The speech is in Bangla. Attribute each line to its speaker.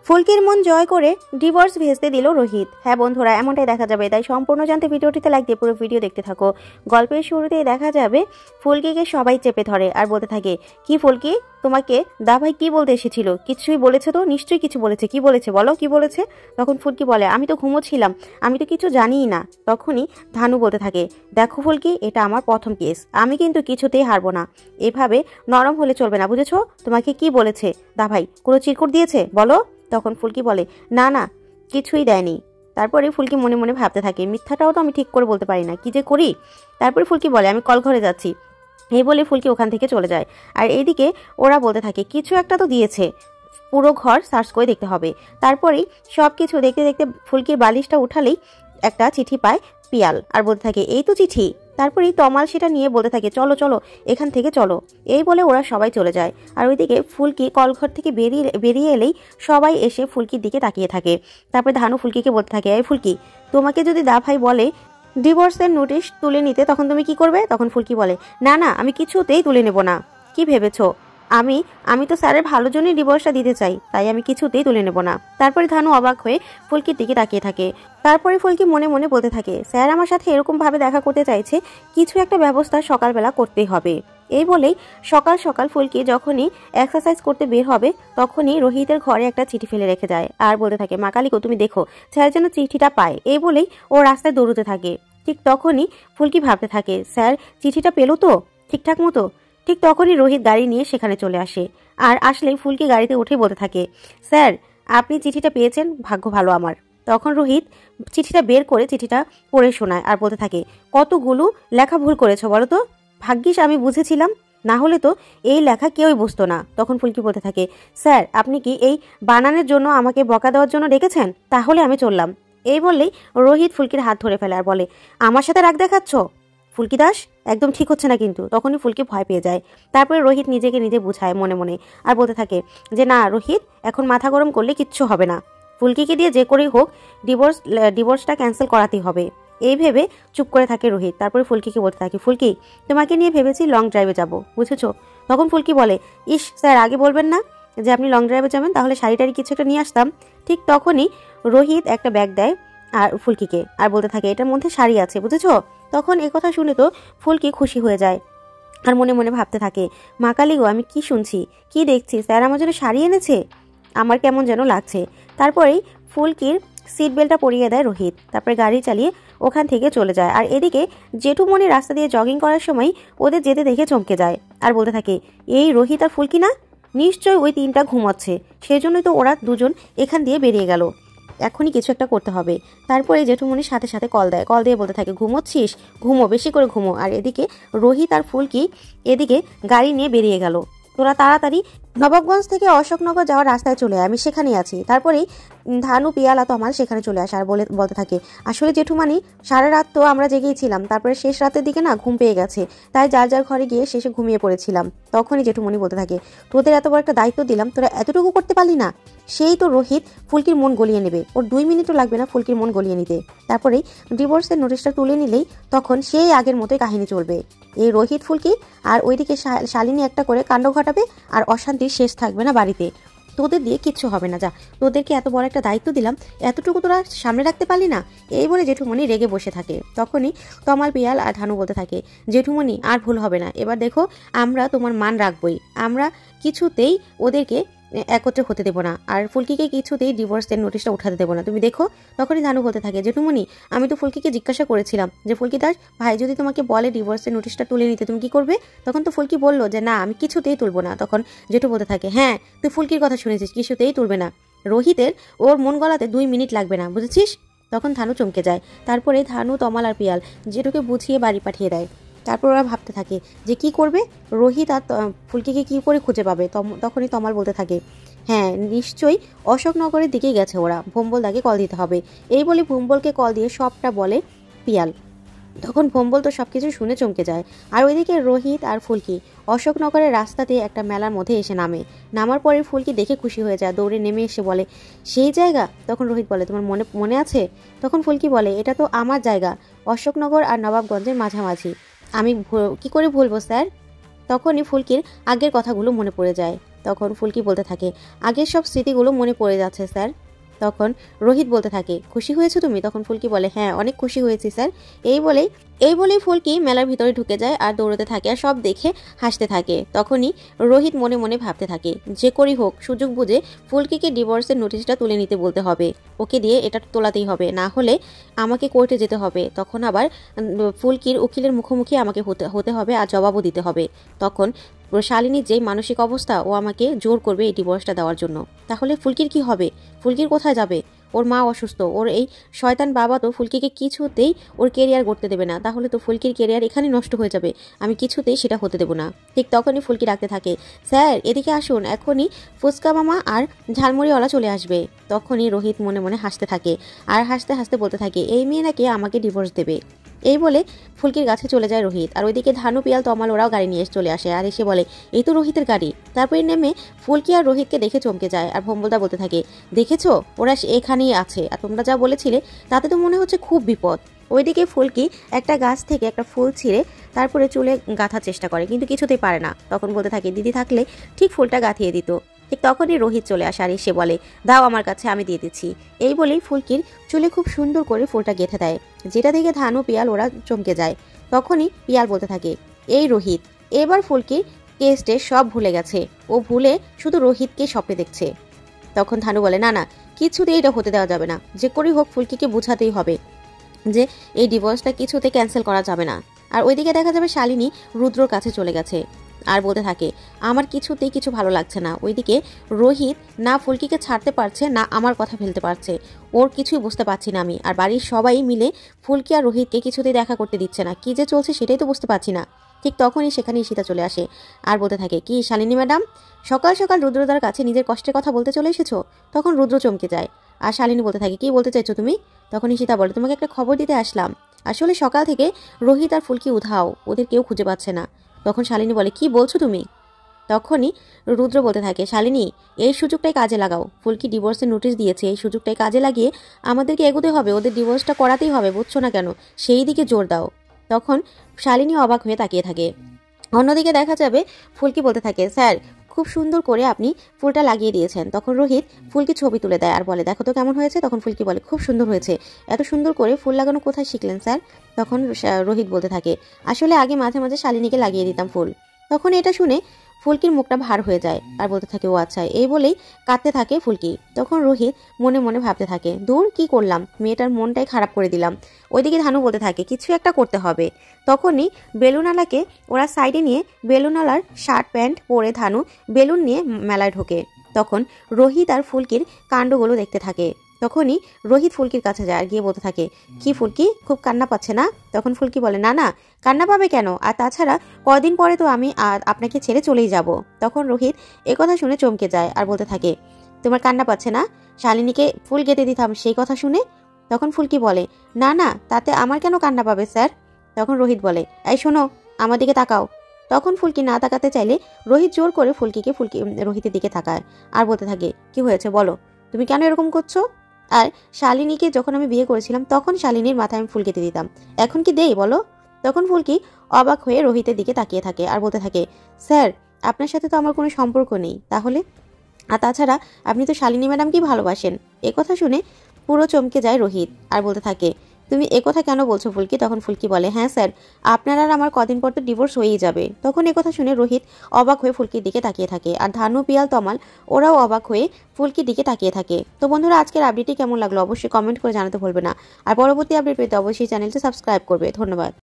Speaker 1: ফুলকির মন জয় করে ডিভোর্স ভেস্তে দিল রোহিত। হ্যাঁ বন্ধুরা, এমনটাই দেখা যাবে, তাই সম্পূর্ণ জানতে ভিডিওটিতে লাইক দিয়ে পুরো ভিডিও দেখতে থাকো। গল্পের শুরুতেই দেখা যাবে ফুলকিকে সবাই চেপে ধরে আর বলতে থাকে, কি ফুলকি, তোমাকে দা ভাই কি বলতে এসেছিল? কিছুই বলেছে তো? নিশ্চয়ই কিছু বলেছে। কি বলেছে বলো, কি বলেছে? তখন ফুলকি বলে, আমি তো ঘুমোচ্ছিলাম, আমি তো কিছু জানিই না। তখনই ধানু বলতে থাকে, দেখো ফুলকি, এটা আমার প্রথম কেস, আমি কিন্তু কিছুতেই হারবো না। এভাবে নরম হলে চলবে না, বুঝেছো? তোমাকে কি বলেছে দা ভাই? কোনো চিরকুট দিয়েছে বলো? তখন ফুলকি বলে, না না, কিছুই দেয়নি। তারপরে ফুলকি মনে মনে ভাবতে থাকে, মিথ্যাটাও তো আমি ঠিক করে বলতে পারি না, কি যে করি। তারপরে ফুলকি বলে, আমি কল ঘরে যাচ্ছি। এই বলে ফুলকি ওখান থেকে চলে যায়। আর এইদিকে ওরা বলতে থাকে, কিছু একটা তো দিয়েছে, পুরো ঘর সার্চ করে দেখতে হবে। তারপরেই সব কিছু দেখতে দেখতে ফুলকির বালিশটা উঠালেই একটা চিঠি পায় পিয়াল আর বলতে থাকে, এই তো চিঠি। তারপরেই তমাল সেটা নিয়ে বলতে থাকে, চলো চলো এখান থেকে চলো। এই বলে ওরা সবাই চলে যায়। আর ওইদিকে ফুলকি কলঘর থেকে বেরিয়ে এলেই সবাই এসে ফুলকির দিকে তাকিয়ে থাকে। তারপরে ধানু ফুলকিকে বলতে থাকে, এই ফুলকি, তোমাকে যদি দা ভাই বলে ডিভোর্সের নোটিশ তুলে নিতে, তখন তুমি কি করবে? তখন ফুলকি বলে, না না, আমি কিছুতেই তুলে নেব না। কি ভেবেছো? আমি আমি তো স্যারের ভালোর জন্যই ডিভোর্সটা দিতে চাই, তাই আমি কিছুতেই তুলে নেব না। তারপরে ধানু অবাক হয়ে ফুলকির দিকে তাকিয়ে থাকে। তারপরে ফুলকি মনে মনে বলতে থাকে, স্যার আমার সাথে এরকম ভাবে দেখা করতে চাইছে, কিছু একটা ব্যবস্থা সকালবেলা করতেই হবে। এই বলেই সকাল সকাল ফুলকি যখনই এক্সারসাইজ করতে বের হবে, তখনই রোহিতের ঘরে একটা চিঠি ফেলে রেখে যায় আর বলতে থাকে, মা কালিকো, তুমি দেখো স্যার যেন চিঠিটা পায়। এই বলেই ও রাস্তায় দৌড়তে থাকে। ঠিক তখনই ফুলকি ভাবতে থাকে, স্যার চিঠিটা পেলো তো ঠিকঠাক মতো? ঠিক তখনই রোহিত গাড়ি নিয়ে সেখানে চলে আসে। আর আসলেই ফুলকি গাড়িতে উঠে বলতে থাকে, স্যার আপনি চিঠিটা পেয়েছেন, ভাগ্য ভালো আমার। তখন রোহিত চিঠিটা বের করে চিঠিটা পড়ে শোনায় আর বলতে থাকে, কতগুলো লেখা ভুল করেছো বলো তো? ভাগ্যিস আমি বুঝেছিলাম, না হলে তো এই লেখা কেউই বুঝতো না। তখন ফুলকি বলতে থাকে, স্যার আপনি কি এই বানানের জন্য আমাকে বকা দেওয়ার জন্য ডেকেছেন? তাহলে আমি চললাম। এই বললেই রোহিত ফুলকির হাত ধরে ফেলে আর বলে, আমার সাথে রাগ দেখাচ্ছ ফুলকি দাস, একদম ঠিক হচ্ছে না কিন্তু। তখনই ফুলকি ভয় পেয়ে যায়। তারপরে রোহিত নিজেকে নিজে বুঝায় মনে মনে আর বলতে থাকে যে, না রোহিত, এখন মাথা গরম করলে কিচ্ছু হবে না, ফুলকিকে দিয়ে যে করেই হোক ডিভোর্সটা ক্যান্সেল করাতেই হবে। এই ভেবে চুপ করে থাকে রোহিত। তারপরে ফুলকিকে বলতে থাকে, ফুলকি, তোমাকে নিয়ে ভেবেছি লং ড্রাইভে যাব, বুঝেছো? তখন ফুলকি বলে, ইস স্যার, আগে বলবেন না যে আপনি লং ড্রাইভে যাবেন, তাহলে শাড়িটারি কিছু একটা নিয়ে আসতাম। ঠিক তখনই রোহিত একটা ব্যাগ দেয় আর ফুলকিকে আর বলতে থাকে, এটার মধ্যে শাড়ি আছে, বুঝেছো? তখন একথা শুনে তো ফুলকি খুশি হয়ে যায় আর মনে মনে ভাবতে থাকে, মা কালী গো, আমি কি শুনছি, কি দেখছি, স্যার আমার জন্য শাড়ি এনেছে, আমার কেমন যেন লাগছে। তারপরেই ফুলকির সিট বেল্টটা পরিয়ে দেয় রোহিত। তারপরে গাড়ি চালিয়ে ওখান থেকে চলে যায়। আর এদিকে জেঠুমণি রাস্তা দিয়ে জগিং করার সময় ওদের যেতে দেখে চমকে যায় আর বলতে থাকে, এই রোহিত আর ফুলকি না? নিশ্চয়ই ওই তিনটা ঘুমাচ্ছে, সেই জন্যই তো ওরা দুজন এখান দিয়ে বেরিয়ে গেল। এখনই কিছু একটা করতে হবে। তারপরে জেঠুমনির সাথে সাথে কল দিয়ে বলতে থাকে, ঘুমোচ্ছিস? ঘুমো, বেশি করে ঘুমো। আর এদিকে রোহিত আর ফুলকি এদিকে গাড়ি নিয়ে বেরিয়ে গেল। তোরা তাড়াতাড়ি নবাবগঞ্জ থেকে অশোকনগর যাওয়ার রাস্তায় চলে আয়, আমি সেখানেই আছি। তারপরেই ধানু পিয়ালা তমাল সেখানে চলে আসে আর বলতে থাকে, আসলে জেঠুমানি, সারা রাত তো আমরা জেগেই ছিলাম, তারপরে শেষ রাতের দিকে না ঘুম পেয়ে গেছে, তাই যার যার ঘরে গিয়ে শেষে ঘুমিয়ে পড়েছিলাম। তখনই জেঠুমণি বলতে থাকে, তোদের এত বড় একটা দায়িত্ব দিলাম, তোরা এতটুকু করতে পারলি না? সেই তো রোহিত ফুলকির মন গলিয়ে নেবে, ওর 2 মিনিটও লাগবে না ফুলকির মন গলিয়ে নিতে। তারপরেই ডিভোর্সের নোটিশটা তুলে নিলেই তখন সেই আগের মতোই কাহিনী চলবে। এই রোহিত ফুলকি আর ওইদিকে শালিনী একটা করে কাণ্ড ঘটাবে আর অশান্তির শেষ থাকবে না বাড়িতে। তোদের দিয়ে কিচ্ছু হবে না, যা, তোদেরকে এত বড় একটা দায়িত্ব দিলাম, এতটুকু তোরা সামনে রাখতে পারলি না? এই বলে জেঠুমণি রেগে বসে থাকে। তখনই তমাল পিয়াল আর ধানু বলতে থাকে, জেঠুমণি আর ভুল হবে না, এবার দেখো আমরা তোমার মান রাখবই, আমরা কিছুতেই ওদেরকে একত্রে হতে দেবো না, আর ফুলকিকে কিছুতেই ডিভোর্সের নোটিশটা উঠাতে দেবো না, তুমি দেখো। তখনই ধানু বলতে থাকে, জেঠুমণি, আমি তো ফুলকিকে জিজ্ঞাসা করেছিলাম যে, ফুলকি দাস ভাই যদি তোমাকে বলে ডিভোর্সের নোটিশটা তুলে নিতে, তুমি কি করবে? তখন তো ফুলকি বললো যে, না আমি কিছুতেই তুলবো না। তখন জেঠু বলতে থাকে, হ্যাঁ তুই ফুলকির কথা শুনেছিস, কিছুতেই তুলবে না, রোহিতের ওর মন গলাতে 2 মিনিট লাগবে না, বুঝেছিস? তখন ধানু চমকে যায়। তারপরে ধানু তমাল আর পিয়াল জেঠুকে বুঝিয়ে বাড়ি পাঠিয়ে দেয়। তারপর ওরা ভাবতে থাকে যে কি করবে, রোহিত আর ফুলকিকে কি করে খুঁজে পাবে। তখনই তমাল বলতে থাকে, হ্যাঁ নিশ্চয়ই অশোকনগরের দিকেই গেছে ওরা, ভোম্বল দাকে কল দিতে হবে। এই বলে ভোম্বলকে কল দিয়ে সবটা বলে পিয়াল। তখন ভোম্বল তো সবকিছু শুনে চমকে যায়। আর ওইদিকে রোহিত আর ফুলকি অশোকনগরের রাস্তাতে একটা মেলার মধ্যে এসে নামার পরে ফুলকি দেখে খুশি হয়ে যায়, দৌড়ে নেমে এসে বলে, সেই জায়গা? তখন রোহিত বলে, তোমার মনে আছে? তখন ফুলকি বলে, এটা তো আমার জায়গা, অশোকনগর আর নবাবগঞ্জের মাঝামাঝি, আমি কি করে ভুলবো স্যার? তখনই ফুলকির আগের কথাগুলো মনে পড়ে যায়। তখন ফুলকি বলতে থাকে, আগের সব স্মৃতিগুলো মনে পড়ে যাচ্ছে স্যার। তখন রোহিত বলতে থাকে, খুশি হয়েছো তুমি? তখন ফুলকি বলে, হ্যাঁ অনেক খুশি হয়েছি স্যার। এই বলেই ফুলকি মেলার ভিতরে ঢুকে যায় আর দৌড়তে থাকে আর সব দেখে হাসতে থাকে। তখনই রোহিত মনে মনে ভাবতে থাকে, যে করি হোক সুযোগ বুঝে ফুলকিকে ডিভোর্সের নোটিশটা তুলে নিতে বলতে হবে, ওকে দিয়ে এটা তোলাতেই হবে, না হলে আমাকে কোর্টে যেতে হবে। তখন আবার ফুলকির উকিলের মুখোমুখি আমাকে হতে হবে আর জবাবও দিতে হবে। তখন শালিনীর যেই মানসিক অবস্থা, ও আমাকে জোর করবে এই ডিভোর্সটা দেওয়ার জন্য। তাহলে ফুলকির কি হবে? ফুলকির কোথায় যাবে? ওর মা অসুস্থ, ওর এই শয়তান বাবা তো ফুলকিকে কিছুতেই ওর কেরিয়ার গড়তে দেবে না, তাহলে তো ফুলকির কেরিয়ার এখানে নষ্ট হয়ে যাবে, আমি কিছুতেই সেটা হতে দেবো না। ঠিক তখনই ফুলকি ডাকতে থাকে, স্যার এদিকে আসুন, এখনই ফুচকা মামা আর ঝালমুড়িওয়ালা চলে আসবে। তখনই রোহিত মনে মনে হাসতে থাকে আর হাসতে হাসতে বলতে থাকে, এই মেয়ে নাকি আমাকে ডিভোর্স দেবে। এই বলে ফুলকির কাছে চলে যায় রোহিত, আর ওইদিকে ধানু, পিয়াল, তমাল ওরাও গাড়ি নিয়ে চলে আসে আর এসে বলে, এই তো রোহিতের গাড়ি। তারপরে নেমে ফুলকি আর রোহিতকে দেখে চমকে যায় আর ভম্বলদা বলতে থাকে, দেখেছো ওরা এখানেই আছে, আর তোমরা যা বলেছিলে তাতে তো মনে হচ্ছে খুব বিপদ। ওইদিকে ফুলকি একটা গাছ থেকে একটা ফুল ছিঁড়ে তারপরে চুলে গাঁথার চেষ্টা করে, কিন্তু কিছুতেই পারে না। তখন বলতে থাকে, দিদি থাকলে ঠিক ফুলটা গাঁথিয়ে দিত। ঠিক তখনই রোহিত চলে আসে আর এসে বলে, দাও আমার কাছে, আমি দিয়ে দিচ্ছি। এই বলেই ফুলকির চুলে খুব সুন্দর করে ফুলটা গেঁথে দেয়, যেটা দেখে ধানু, পিয়াল ওরা চমকে যায়। তখনই পিয়াল বলতে থাকে, এই রোহিত এবার ফুলকির কেসটে সব ভুলে গেছে, ও ভুলে শুধু রোহিতকে স্বপ্নে দেখছে। তখন ধানু বলে, না না, কিছুতেই এটা হতে দেওয়া যাবে না, যে করেই হোক ফুলকিকে বোঝাতেই হবে যে এই ডিভোর্সটা কিছুতে ক্যান্সেল করা যাবে না। আর ওইদিকে দেখা যাবে শালিনী রুদ্রর কাছে চলে গেছে আর বলতে থাকে, আমার কিছুতেই কিছু ভালো লাগছে না। ওইদিকে রোহিত না ফুলকিকে ছাড়তে পারছে, না আমার কথা ফেলতে পারছে, ওর কিছুই বুঝতে পারছি না আমি। আর বাড়ির সবাই মিলে ফুলকি আর রোহিতকে কিছুতেই দেখা করতে দিচ্ছে না, কি যে চলছে সেটাই তো বুঝতে পারছি না। ঠিক তখনই সেখানে ঈশিতা চলে আসে আর বলতে থাকে, কি শালিনী ম্যাডাম, সকাল সকাল রুদ্রদার কাছে নিজের কষ্টের কথা বলতে চলে এসেছো? তখন রুদ্র চমকে যায় আর শালিনী বলতে থাকে, কি বলতে চাইছো তুমি? তখন ঈশিতা বলে, তোমাকে একটা খবর দিতে আসলাম, আসলে সকাল থেকে রোহিত আর ফুলকি উধাও, ওদের কেউ খুঁজে পাচ্ছে না। তখন শালিনী বলে, কি বলছো তুমি? তখনই রুদ্র বলতে থাকে, শালিনী এই সুযোগটাই কাজে লাগাও, ফুলকি ডিভোর্সের নোটিশ দিয়েছে, এই সুযোগটাই কাজে লাগিয়ে আমাদেরকে এগোতে হবে, ওদের ডিভোর্সটা করাতেই হবে, বুঝছো না কেন? সেই দিকে জোর দাও। তখন শালিনী অবাক হয়ে তাকিয়ে থাকে। অন্যদিকে দেখা যাবে ফুলকি বলতে থাকে, স্যার খুব সুন্দর করে আপনি ফুলটা লাগিয়ে দিয়েছেন। তখন রোহিত ফুলকি ছবি তুলে দেয় আর বলে, দেখো তো কেমন হয়েছে। তখন ফুলকি বলে, খুব সুন্দর হয়েছে, এত সুন্দর করে ফুল লাগানো কোথায় শিখলেন স্যার? তখন রোহিত বলতে থাকে, আসলে আগে মাঝে মাঝে শালিনীকে লাগিয়ে দিতাম ফুল। তখন এটা শুনে ফুলকির মুখটা ভার হয়ে যায় আর বলতে থাকে, ও আচ্ছা, এই বলেই কাঁদতে থাকে ফুলকি। তখন রোহিত মনে মনে ভাবতে থাকে, দূর কি করলাম, মেয়েটার মনটাই খারাপ করে দিলাম। ওইদিকে ধানু বলতে থাকে, কিছু একটা করতে হবে। তখনই বেলুনওয়ালাকে ওরা সাইডে নিয়ে বেলুনওয়ালার শার্ট প্যান্ট পরে ধানু বেলুন নিয়ে মেলায় ঢোকে। তখন রোহিত আর ফুলকির কাণ্ডগুলো দেখতে থাকে। তখনই রোহিত ফুলকির কাছে যায় আর গিয়ে বলতে থাকে, কি ফুলকি, খুব কান্না পাচ্ছে না? তখন ফুলকি বলে, না না, কান্না পাবে কেন, আর তাছাড়া কদিন পরে তো আমি আপনাকে ছেড়ে চলেই যাব। তখন রোহিত একথা শুনে চমকে যায় আর বলতে থাকে, তোমার কান্না পাচ্ছে না? শালিনীকে ফুল গেঁথে দিতাম সেই কথা শুনে? তখন ফুলকি বলে, না না, তাতে আমার কেন কান্না পাবে স্যার? তখন রোহিত বলে, এই শোনো, আমার দিকে তাকাও। তখন ফুলকি না তাকাতে চাইলে রোহিত জোর করে রোহিতের দিকে তাকায় আর বলতে থাকে, কি হয়েছে বলো, তুমি কেন এরকম করছো? আর শালিনীকে যখন আমি বিয়ে করেছিলাম তখন শালিনীর মাথায় আমি ফুল গেঁথে দিতাম, এখন কি দেই বলো? তখন ফুলকি অবাক হয়ে রোহিতের দিকে তাকিয়ে থাকে আর বলতে থাকে, স্যার আপনার সাথে তো আমার কোনো সম্পর্ক নেই তাহলে, আর তাছাড়া আপনি তো শালিনী ম্যাডামকেই ভালোবাসেন। একথা শুনে পুরো চমকে যায় রোহিত আর বলতে থাকে, তুমি একথা কেন বলছো ফুলকি? তখন ফুলকি বলে, হ্যাঁ স্যার, আপনার আর আমার কদিন পর তো ডিভোর্স হয়েই যাবে। তখন একথা শুনে রোহিত অবাক হয়ে ফুলকির দিকে তাকিয়ে থাকে আর ধানু, পিয়াল, তমাল ওরাও অবাক হয়ে ফুলকির দিকে তাকিয়ে থাকে। তো বন্ধুরা, আজকের আপডেটটি কেমন লাগলো অবশ্যই কমেন্ট করে জানাতে ভুলবে না, আর পরবর্তী আপডেট পেতে অবশ্যই চ্যানেলটি সাবস্ক্রাইব করবে। ধন্যবাদ।